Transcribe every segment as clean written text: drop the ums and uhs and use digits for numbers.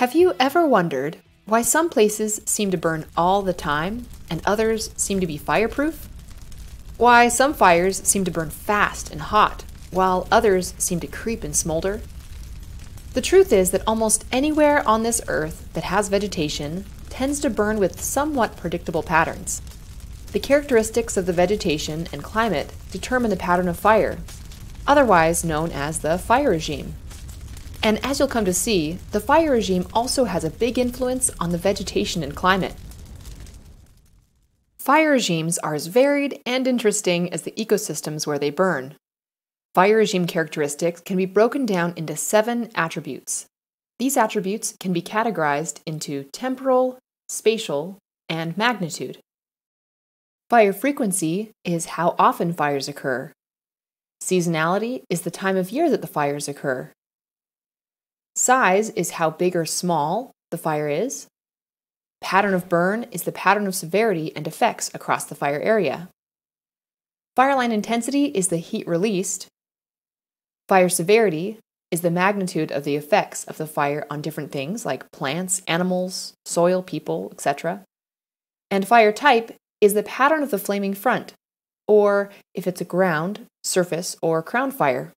Have you ever wondered why some places seem to burn all the time and others seem to be fireproof? Why some fires seem to burn fast and hot while others seem to creep and smolder? The truth is that almost anywhere on this earth that has vegetation tends to burn with somewhat predictable patterns. The characteristics of the vegetation and climate determine the pattern of fire, otherwise known as the fire regime. And as you'll come to see, the fire regime also has a big influence on the vegetation and climate. Fire regimes are as varied and interesting as the ecosystems where they burn. Fire regime characteristics can be broken down into 7 attributes. These attributes can be categorized into temporal, spatial, and magnitude. Fire frequency is how often fires occur. Seasonality is the time of year that the fires occur. Size is how big or small the fire is. Pattern of burn is the pattern of severity and effects across the fire area. Fireline intensity is the heat released. Fire severity is the magnitude of the effects of the fire on different things like plants, animals, soil, people, etc. And fire type is the pattern of the flaming front, or if it's a ground, surface, or crown fire.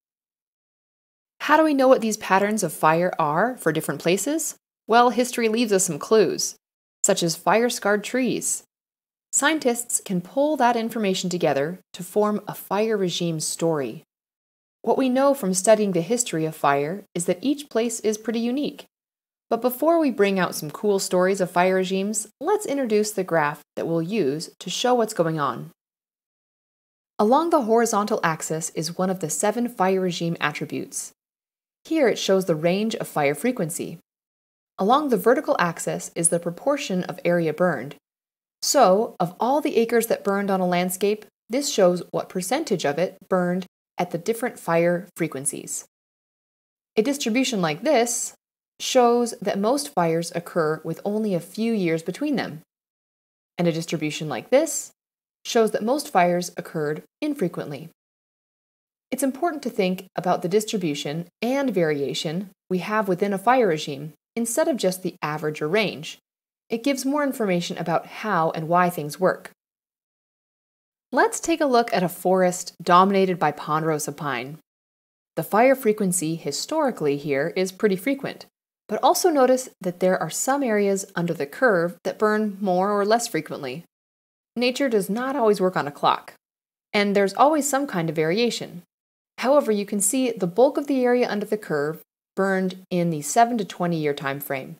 How do we know what these patterns of fire are for different places? Well, history leaves us some clues, such as fire-scarred trees. Scientists can pull that information together to form a fire regime story. What we know from studying the history of fire is that each place is pretty unique. But before we bring out some cool stories of fire regimes, let's introduce the graph that we'll use to show what's going on. Along the horizontal axis is one of the 7 fire regime attributes. Here it shows the range of fire frequency. Along the vertical axis is the proportion of area burned. So, of all the acres that burned on a landscape, this shows what percentage of it burned at the different fire frequencies. A distribution like this shows that most fires occur with only a few years between them. And a distribution like this shows that most fires occurred infrequently. It's important to think about the distribution and variation we have within a fire regime instead of just the average or range. It gives more information about how and why things work. Let's take a look at a forest dominated by ponderosa pine. The fire frequency historically here is pretty frequent, but also notice that there are some areas under the curve that burn more or less frequently. Nature does not always work on a clock, and there's always some kind of variation. However, you can see the bulk of the area under the curve burned in the 7 to 20 year time frame.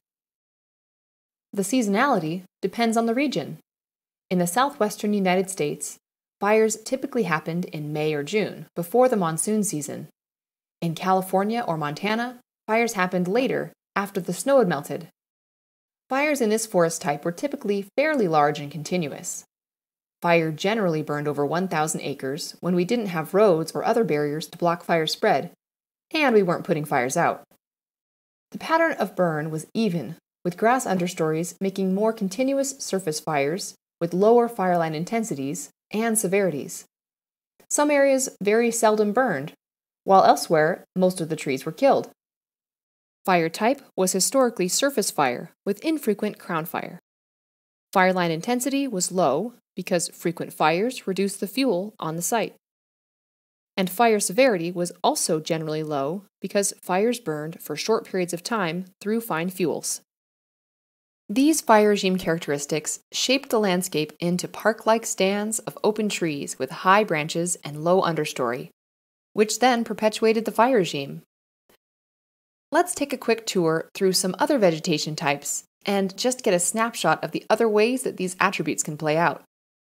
The seasonality depends on the region. In the southwestern United States, fires typically happened in May or June, before the monsoon season. In California or Montana, fires happened later, after the snow had melted. Fires in this forest type were typically fairly large and continuous. Fire generally burned over 1,000 acres when we didn't have roads or other barriers to block fire spread, and we weren't putting fires out. The pattern of burn was even, with grass understories making more continuous surface fires with lower fireline intensities and severities. Some areas very seldom burned, while elsewhere most of the trees were killed. Fire type was historically surface fire with infrequent crown fire. Fireline intensity was low because frequent fires reduced the fuel on the site. And fire severity was also generally low because fires burned for short periods of time through fine fuels. These fire regime characteristics shaped the landscape into park-like stands of open trees with high branches and low understory, which then perpetuated the fire regime. Let's take a quick tour through some other vegetation types and just get a snapshot of the other ways that these attributes can play out.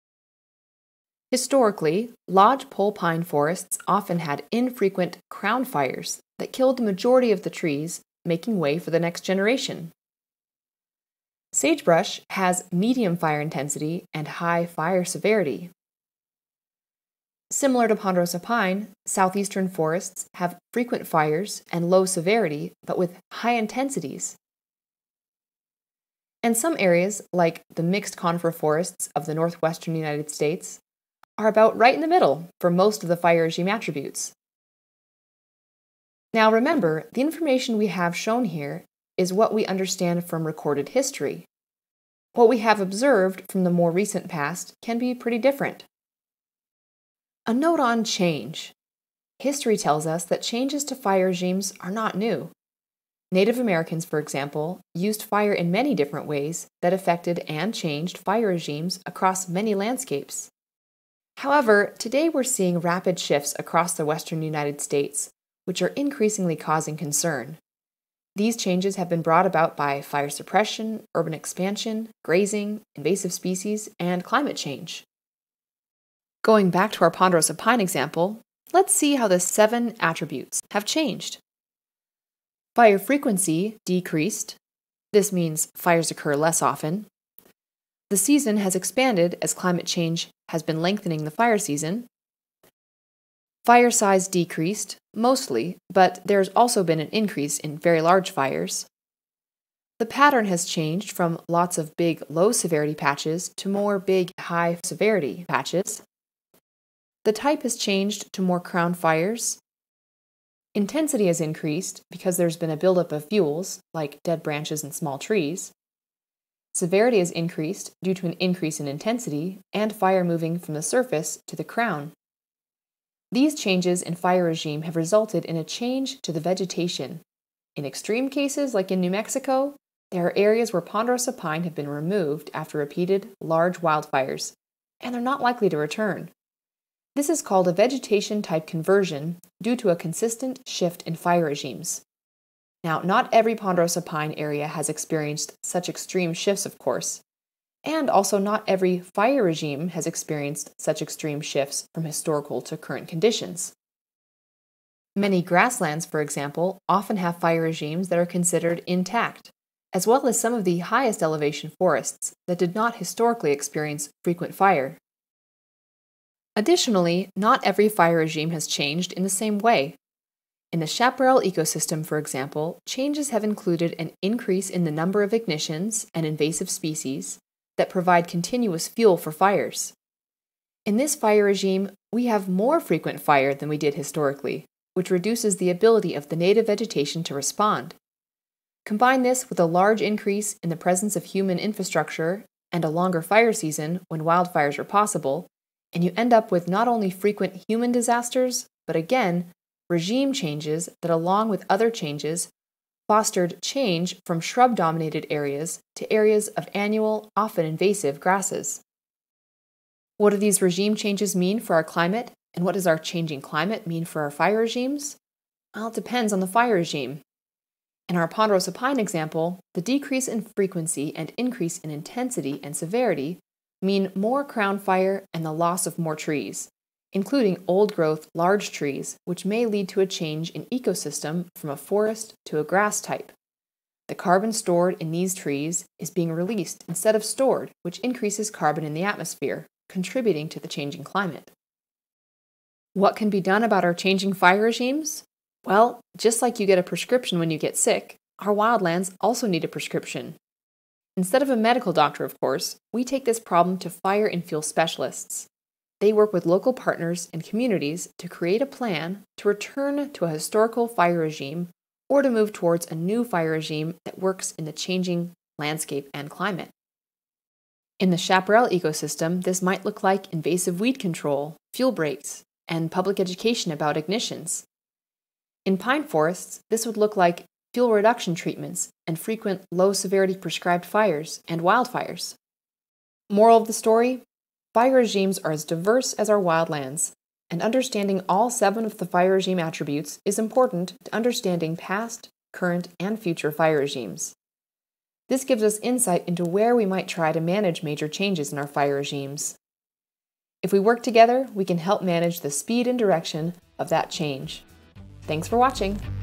Historically, lodgepole pine forests often had infrequent crown fires that killed the majority of the trees, making way for the next generation. Sagebrush has medium fire intensity and high fire severity. Similar to ponderosa pine, southeastern forests have frequent fires and low severity, but with high intensities. And some areas, like the mixed conifer forests of the northwestern United States, are about right in the middle for most of the fire regime attributes. Now remember, the information we have shown here is what we understand from recorded history. What we have observed from the more recent past can be pretty different. A note on change. History tells us that changes to fire regimes are not new. Native Americans, for example, used fire in many different ways that affected and changed fire regimes across many landscapes. However, today we're seeing rapid shifts across the western United States, which are increasingly causing concern. These changes have been brought about by fire suppression, urban expansion, grazing, invasive species, and climate change. Going back to our ponderosa pine example, let's see how the 7 attributes have changed. Fire frequency decreased. This means fires occur less often. The season has expanded as climate change has been lengthening the fire season. Fire size decreased, mostly, but there's also been an increase in very large fires. The pattern has changed from lots of big low-severity patches to more big high-severity patches. The type has changed to more crown fires. Intensity has increased because there's been a buildup of fuels, like dead branches and small trees. Severity has increased due to an increase in intensity and fire moving from the surface to the crown. These changes in fire regime have resulted in a change to the vegetation. In extreme cases, like in New Mexico, there are areas where ponderosa pine have been removed after repeated large wildfires, and they're not likely to return. This is called a vegetation-type conversion due to a consistent shift in fire regimes. Now, not every ponderosa pine area has experienced such extreme shifts, of course, and also not every fire regime has experienced such extreme shifts from historical to current conditions. Many grasslands, for example, often have fire regimes that are considered intact, as well as some of the highest elevation forests that did not historically experience frequent fire. Additionally, not every fire regime has changed in the same way. In the chaparral ecosystem, for example, changes have included an increase in the number of ignitions and invasive species that provide continuous fuel for fires. In this fire regime, we have more frequent fire than we did historically, which reduces the ability of the native vegetation to respond. Combine this with a large increase in the presence of human infrastructure and a longer fire season when wildfires are possible, and you end up with not only frequent human disasters, but again, regime changes that, along with other changes, fostered change from shrub-dominated areas to areas of annual, often invasive grasses. What do these regime changes mean for our climate, and what does our changing climate mean for our fire regimes? Well, it depends on the fire regime. In our ponderosa pine example, the decrease in frequency and increase in intensity and severity mean more crown fire and the loss of more trees, including old-growth large trees, which may lead to a change in ecosystem from a forest to a grass type. The carbon stored in these trees is being released instead of stored, which increases carbon in the atmosphere, contributing to the changing climate. What can be done about our changing fire regimes? Well, just like you get a prescription when you get sick, our wildlands also need a prescription. Instead of a medical doctor, of course, we take this problem to fire and fuel specialists. They work with local partners and communities to create a plan to return to a historical fire regime or to move towards a new fire regime that works in the changing landscape and climate. In the chaparral ecosystem, this might look like invasive weed control, fuel breaks, and public education about ignitions. In pine forests, this would look like fuel reduction treatments and frequent low-severity prescribed fires and wildfires. Moral of the story? Fire regimes are as diverse as our wildlands, and understanding all 7 of the fire regime attributes is important to understanding past, current, and future fire regimes. This gives us insight into where we might try to manage major changes in our fire regimes. If we work together, we can help manage the speed and direction of that change. Thanks for watching.